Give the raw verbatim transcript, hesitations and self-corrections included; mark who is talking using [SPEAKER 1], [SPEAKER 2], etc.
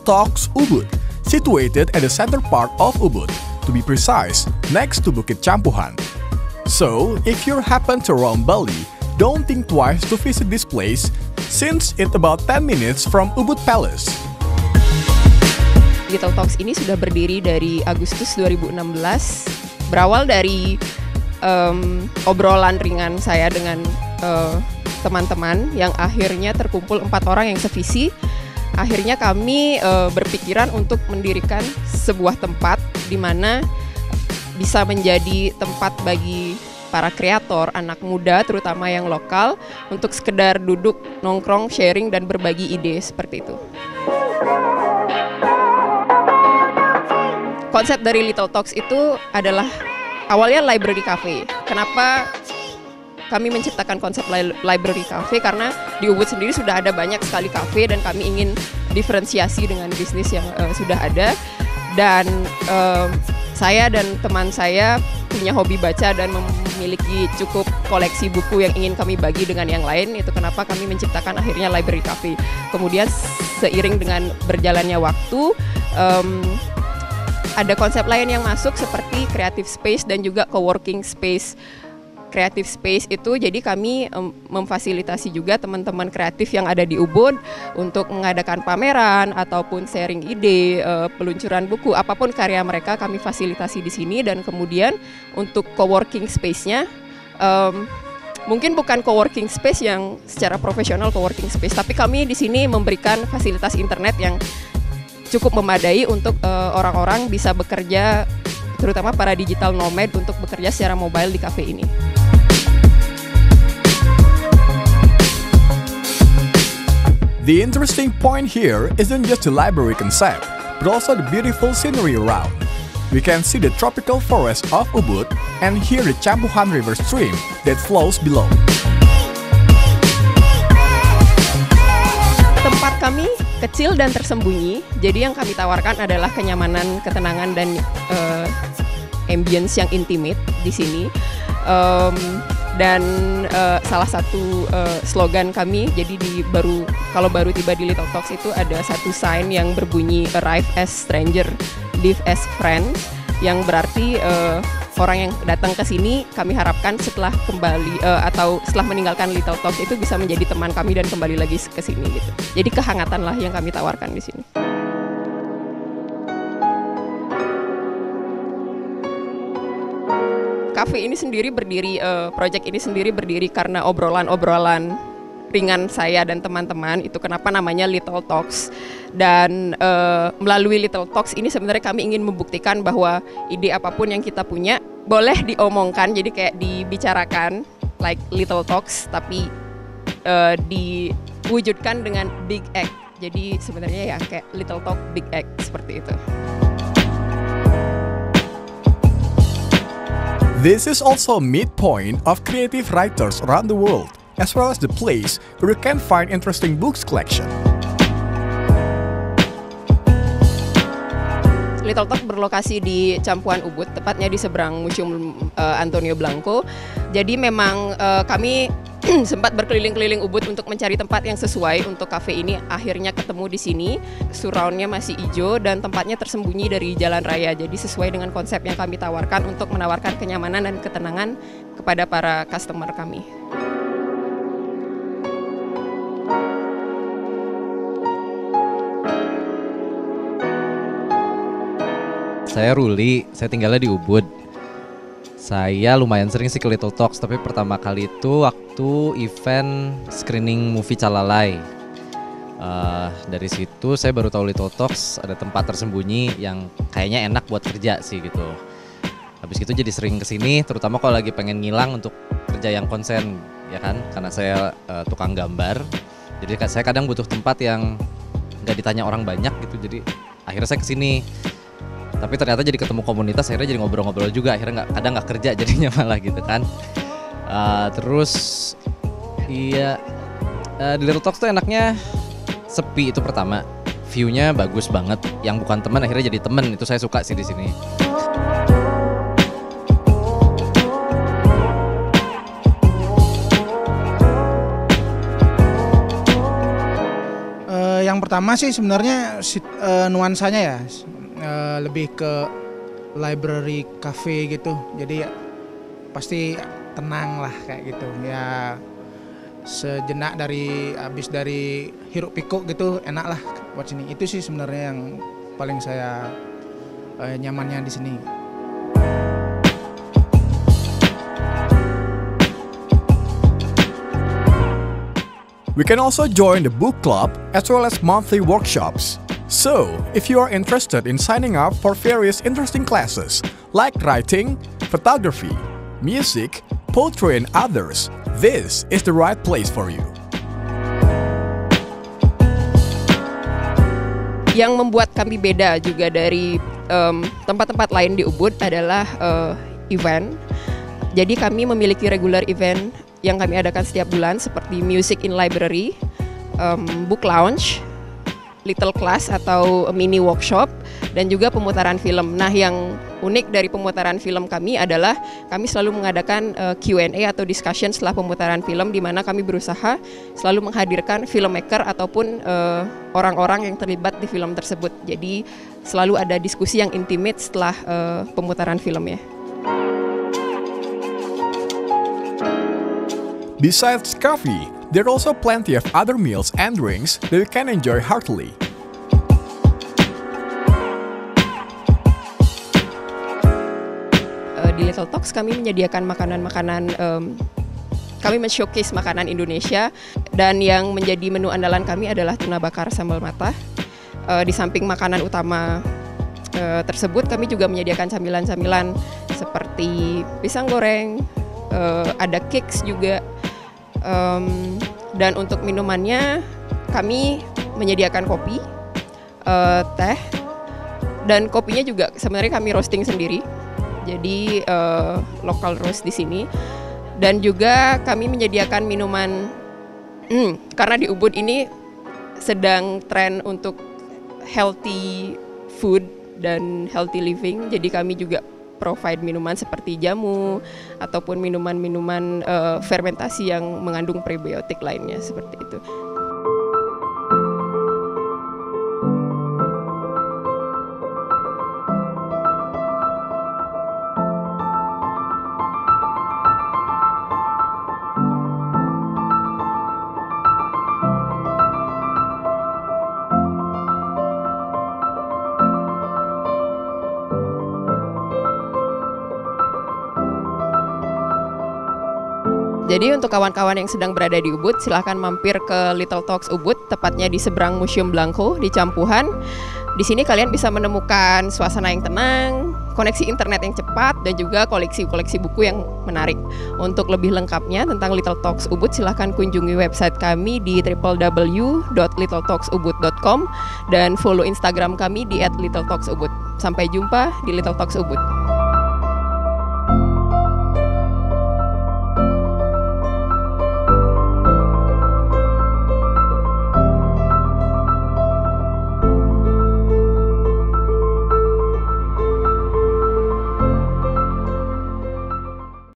[SPEAKER 1] Talks Ubud, situated at the center part of Ubud, to be precise, next to Bukit Campuhan. So, if you happen to roam Bali, don't think twice to visit this place, since it's about ten minutes from Ubud Palace.
[SPEAKER 2] Little Talks ini sudah berdiri dari Agustus dua ribu enam belas, berawal dari um, obrolan ringan saya dengan uh, teman-teman yang akhirnya terkumpul empat orang yang sevisi. Akhirnya kami uh, berpikiran untuk mendirikan sebuah tempat di mana bisa menjadi tempat bagi para kreator, anak muda terutama yang lokal untuk sekedar duduk, nongkrong, sharing dan berbagi ide seperti itu. Konsep dari Little Talks itu adalah awalnya library cafe. Kenapa kami menciptakan konsep li library cafe? Karena di Ubud sendiri sudah ada banyak sekali cafe dan kami ingin diferensiasi dengan bisnis yang uh, sudah ada. Dan uh, saya dan teman saya punya hobi baca dan memiliki cukup koleksi buku yang ingin kami bagi dengan yang lain. Itu kenapa kami menciptakan akhirnya library cafe. Kemudian seiring dengan berjalannya waktu, um, ada konsep lain yang masuk seperti creative space dan juga co-working space. Creative space itu jadi kami um, memfasilitasi juga teman-teman kreatif yang ada di Ubud untuk mengadakan pameran ataupun sharing ide, uh, peluncuran buku, apapun karya mereka kami fasilitasi di sini. Dan kemudian untuk co-working space-nya um, mungkin bukan co-working space yang secara profesional co-working space, tapi kami di sini memberikan fasilitas internet yang cukup memadai untuk uh, orang-orang bisa bekerja, terutama para digital nomad untuk bekerja secara mobile di kafe ini.
[SPEAKER 1] The interesting point here isn't just the library concept, but also the beautiful scenery around. We can see the tropical forest of Ubud and hear the Campuhan River stream that flows below.
[SPEAKER 2] Tempat kami kecil dan tersembunyi, jadi yang kami tawarkan adalah kenyamanan, ketenangan dan uh, ambience yang intimate di sini. Um, dan uh, salah satu uh, slogan kami, jadi di baru kalau baru tiba di Little Talks itu ada satu sign yang berbunyi arrive as stranger, live as friends, yang berarti uh, orang yang datang ke sini kami harapkan setelah kembali uh, atau setelah meninggalkan Little Talks itu bisa menjadi teman kami dan kembali lagi ke sini gitu. Jadi kehangatan lah yang kami tawarkan di sini. Cafe ini sendiri berdiri, uh, project ini sendiri berdiri karena obrolan-obrolan ringan saya dan teman-teman. Itu kenapa namanya Little Talks. Dan uh, melalui Little Talks ini sebenarnya kami ingin membuktikan bahwa ide apapun yang kita punya boleh diomongkan, jadi kayak dibicarakan like Little Talks, tapi uh, diwujudkan dengan big act. Jadi sebenarnya ya kayak Little Talk, big act seperti itu.
[SPEAKER 1] This is also a midpoint of creative writers around the world, as well as the place where you can find interesting books collection.
[SPEAKER 2] Little Talk berlokasi di Campuhan Ubud, tepatnya di seberang Museum uh, Antonio Blanco. Jadi memang uh, kami sempat berkeliling-keliling Ubud untuk mencari tempat yang sesuai untuk kafe ini. Akhirnya ketemu di sini, surroundnya masih hijau dan tempatnya tersembunyi dari jalan raya. Jadi sesuai dengan konsep yang kami tawarkan untuk menawarkan kenyamanan dan ketenangan kepada para customer kami.
[SPEAKER 3] Saya Ruli, saya tinggalnya di Ubud. Saya lumayan sering sih ke Little Talks, tapi pertama kali itu waktu event screening movie Calalai. Uh, dari situ saya baru tahu Little Talks ada tempat tersembunyi yang kayaknya enak buat kerja sih gitu. Habis itu jadi sering kesini, terutama kalau lagi pengen ngilang untuk kerja yang konsen, ya kan? Karena saya uh, tukang gambar, jadi saya kadang butuh tempat yang nggak ditanya orang banyak gitu. Jadi akhirnya saya kesini. Tapi ternyata jadi ketemu komunitas, akhirnya jadi ngobrol-ngobrol juga, akhirnya nggak, kadang nggak kerja jadinya malah gitu kan. Uh, terus iya uh, di Little Talks tuh enaknya sepi, itu pertama, view-nya bagus banget, yang bukan teman akhirnya jadi temen, itu saya suka sih di sini.
[SPEAKER 4] Uh, yang pertama sih sebenarnya uh, nuansanya ya uh, lebih ke library cafe gitu. Jadi pasti tenang lah kayak gitu. Ya sejenak dari habis dari hiruk pikuk gitu, enak lah buat sini. Itu sih sebenarnya yang paling saya uh, nyamannya di sini.
[SPEAKER 1] We can also join the book club as well as monthly workshops. So, if you are interested in signing up for various interesting classes like writing, photography, music, poetry and others, this is the right place for you.
[SPEAKER 2] Yang membuat kami beda juga dari um, tempat-tempat lain di Ubud adalah uh, event. Jadi kami memiliki regular event yang kami adakan setiap bulan seperti Music in Library, um, Book Lounge, Little Class atau mini workshop, dan juga pemutaran film. Nah, yang unik dari pemutaran film kami adalah kami selalu mengadakan uh, Q and A atau discussion setelah pemutaran film, di mana kami berusaha selalu menghadirkan filmmaker ataupun uh, orang-orang yang terlibat di film tersebut. Jadi selalu ada diskusi yang intimate setelah uh, pemutaran filmnya.
[SPEAKER 1] Besides coffee, there are also plenty of other meals and drinks that you can enjoy heartily.
[SPEAKER 2] Uh, di Little Talks kami menyediakan makanan-makanan, um, kami men-showcase makanan Indonesia, dan yang menjadi menu andalan kami adalah tuna bakar sambal mata. Uh, di samping makanan utama uh, tersebut, kami juga menyediakan camilan-camilan seperti pisang goreng, uh, ada cakes juga. Um, dan untuk minumannya kami menyediakan kopi, uh, teh, dan kopinya juga sebenarnya kami roasting sendiri, jadi uh, local roast di sini. Dan juga kami menyediakan minuman, hmm, karena di Ubud ini sedang tren untuk healthy food dan healthy living, jadi kami juga provide minuman seperti jamu ataupun minuman-minuman uh, fermentasi yang mengandung prebiotik lainnya seperti itu. Jadi untuk kawan-kawan yang sedang berada di Ubud, silahkan mampir ke Little Talks Ubud, tepatnya di seberang Museum Blanco di Campuhan. Di sini kalian bisa menemukan suasana yang tenang, koneksi internet yang cepat, dan juga koleksi-koleksi buku yang menarik. Untuk lebih lengkapnya tentang Little Talks Ubud, silahkan kunjungi website kami di w w w dot little talks ubud dot com dan follow Instagram kami di at little talks ubud. Sampai jumpa di Little Talks Ubud.